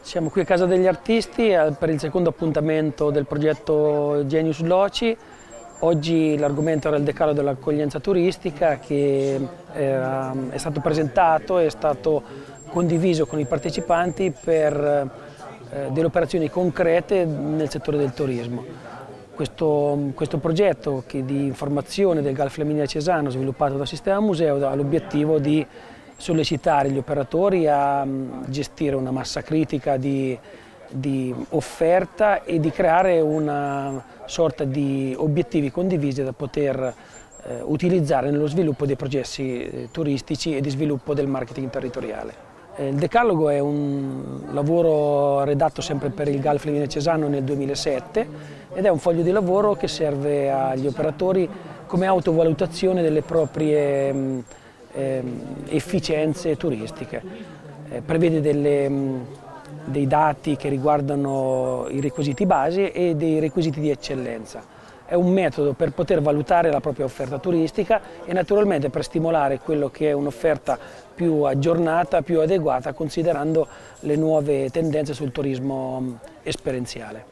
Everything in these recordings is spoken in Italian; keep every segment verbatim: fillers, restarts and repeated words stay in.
Siamo qui a Casa degli Artisti per il secondo appuntamento del progetto Genius Loci. Oggi l'argomento era il decalogo dell'accoglienza turistica che è stato presentato e è stato condiviso con i partecipanti per delle operazioni concrete nel settore del turismo. Questo, questo progetto che di informazione del Galles Flaminia Cesano sviluppato dal Sistema Museo ha l'obiettivo di sollecitare gli operatori a gestire una massa critica di, di offerta e di creare una sorta di obiettivi condivisi da poter eh, utilizzare nello sviluppo dei processi eh, turistici e di sviluppo del marketing territoriale. Eh, il Decalogo è un lavoro redatto sempre per il Galles Flaminia Cesano nel duemilasette ed è un foglio di lavoro che serve agli operatori come autovalutazione delle proprie mh, efficienze turistiche. Eh, prevede delle, mh, dei dati che riguardano i requisiti base e dei requisiti di eccellenza. È un metodo per poter valutare la propria offerta turistica e naturalmente per stimolare quello che è un'offerta più aggiornata, più adeguata, considerando le nuove tendenze sul turismo mh, esperienziale.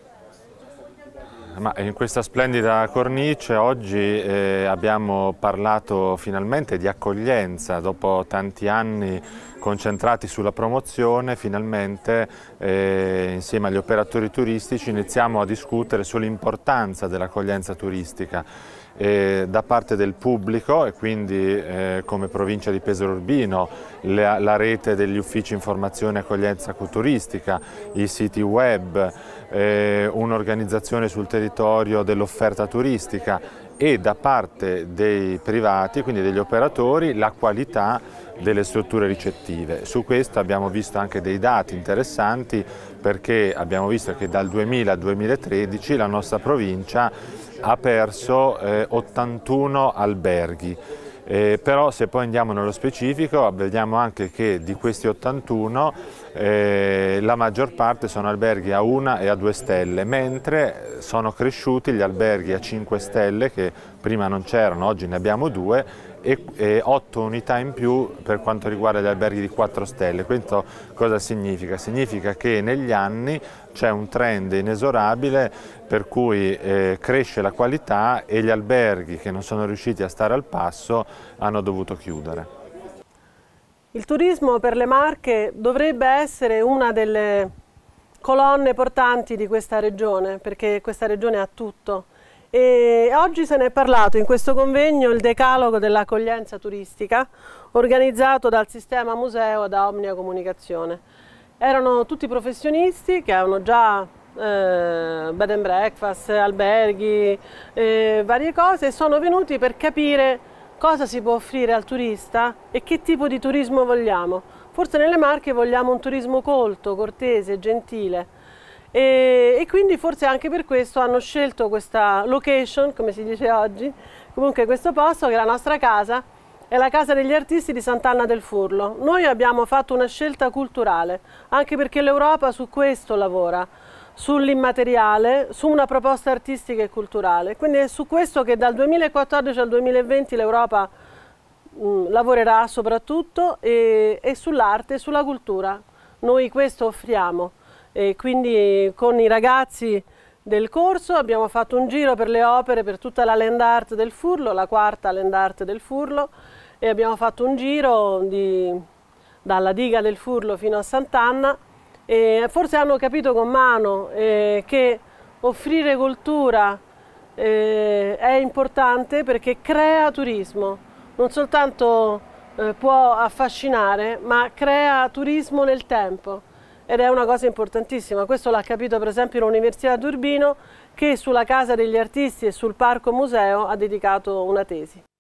Ma in questa splendida cornice oggi eh, abbiamo parlato finalmente di accoglienza. Dopo tanti anni concentrati sulla promozione, finalmente eh, insieme agli operatori turistici iniziamo a discutere sull'importanza dell'accoglienza turistica eh, da parte del pubblico e quindi eh, come provincia di Pesaro Urbino la, la rete degli uffici informazione e accoglienza turistica, i siti web, eh, un'organizzazione sul territorio dell'offerta turistica e da parte dei privati, quindi degli operatori, la qualità delle strutture ricettive. Su questo abbiamo visto anche dei dati interessanti perché abbiamo visto che dal duemila al duemilatredici la nostra provincia ha perso eh, ottantuno alberghi. Eh, però se poi andiamo nello specifico vediamo anche che di questi ottantuno eh, la maggior parte sono alberghi a una e a due stelle, mentre sono cresciuti gli alberghi a cinque stelle che prima non c'erano, oggi ne abbiamo due e, e otto unità in più per quanto riguarda gli alberghi di quattro stelle. Questo cosa significa? Significa che negli anni c'è un trend inesorabile per cui eh, cresce la qualità e gli alberghi che non sono riusciti a stare al passo hanno dovuto chiudere. Il turismo per le Marche dovrebbe essere una delle colonne portanti di questa regione, perché questa regione ha tutto. E oggi se ne è parlato in questo convegno, il decalogo dell'accoglienza turistica, organizzato dal Sistema Museo da Omnia Comunicazione. Erano tutti professionisti che avevano già eh, bed and breakfast, alberghi, eh, varie cose, e sono venuti per capire cosa si può offrire al turista e che tipo di turismo vogliamo. Forse nelle Marche vogliamo un turismo colto, cortese, gentile. E, e quindi forse anche per questo hanno scelto questa location, come si dice oggi, comunque questo posto che è la nostra casa, è la Casa degli Artisti di Sant'Anna del Furlo. Noi abbiamo fatto una scelta culturale, anche perché l'Europa su questo lavora, sull'immateriale, su una proposta artistica e culturale. Quindi è su questo che dal duemilaquattordici al duemilaventi l'Europa mh, lavorerà soprattutto e, e sull'arte e sulla cultura. Noi questo offriamo. E quindi con i ragazzi del corso abbiamo fatto un giro per le opere, per tutta la land art del Furlo, la quarta land art del Furlo, e abbiamo fatto un giro di, dalla diga del Furlo fino a Sant'Anna e forse hanno capito con mano eh, che offrire cultura eh, è importante perché crea turismo, non soltanto eh, può affascinare ma crea turismo nel tempo. Ed è una cosa importantissima, questo l'ha capito per esempio l'Università di Urbino che sulla Casa degli Artisti e sul Parco Museo ha dedicato una tesi.